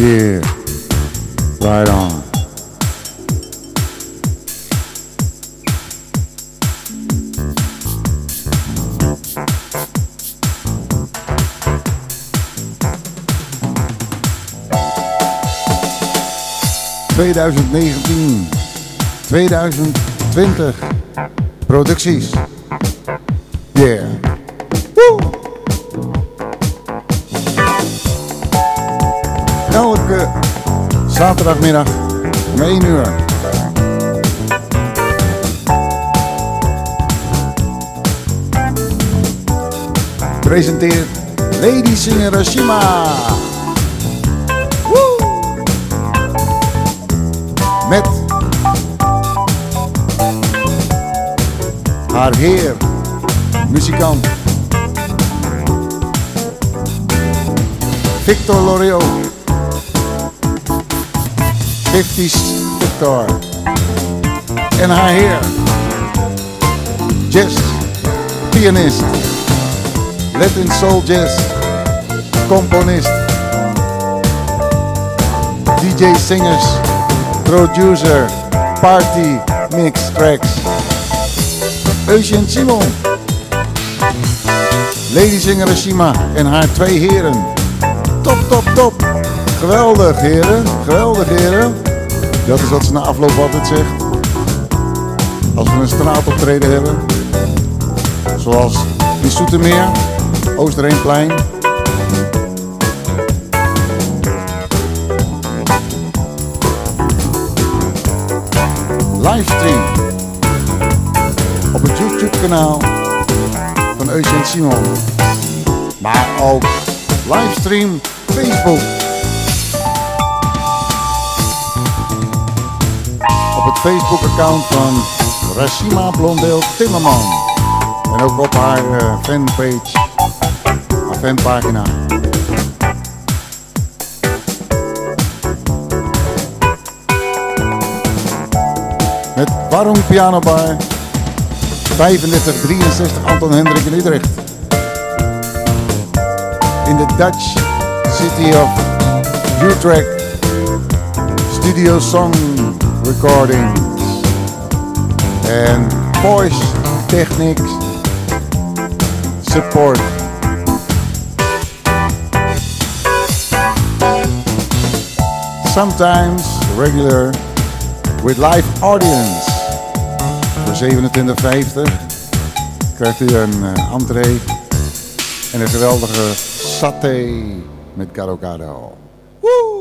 Yeah, right on. ...2019, 2020, producties. Yeah. Woe! Elke zaterdagmiddag om 1 uur. Presenteert Lady Singer Hiroshima. Woe! Met haar heer, muzikant Victor Lorio, 50's Victor, en haar heer, jazz, pianist, Latin soul jazz, componist, DJ singers, producer, party mix tracks, Eugene Simon, Lady Singer Hiroshima en haar 2 heren. Top, top, top. Geweldig heren, geweldig heren. Dat is wat ze na afloop altijd zegt. Als we een straatoptreden hebben. Zoals in Zoetermeer, Oosterheenplein. Livestream op het YouTube kanaal van Eugene Simon. Maar ook livestream Facebook. Op het Facebook account van Hiroshima Blondeel Timmerman. En ook op haar fanpage, haar fanpagina. Met Warung Piano Bar 3563 Anton Hendrik in Utrecht. In de Dutch city of Utrecht. Studio song recording and voice techniques support. Sometimes regular with live audience. Voor 27,50 krijgt u een entree en een geweldige saté met gado gado. Woe!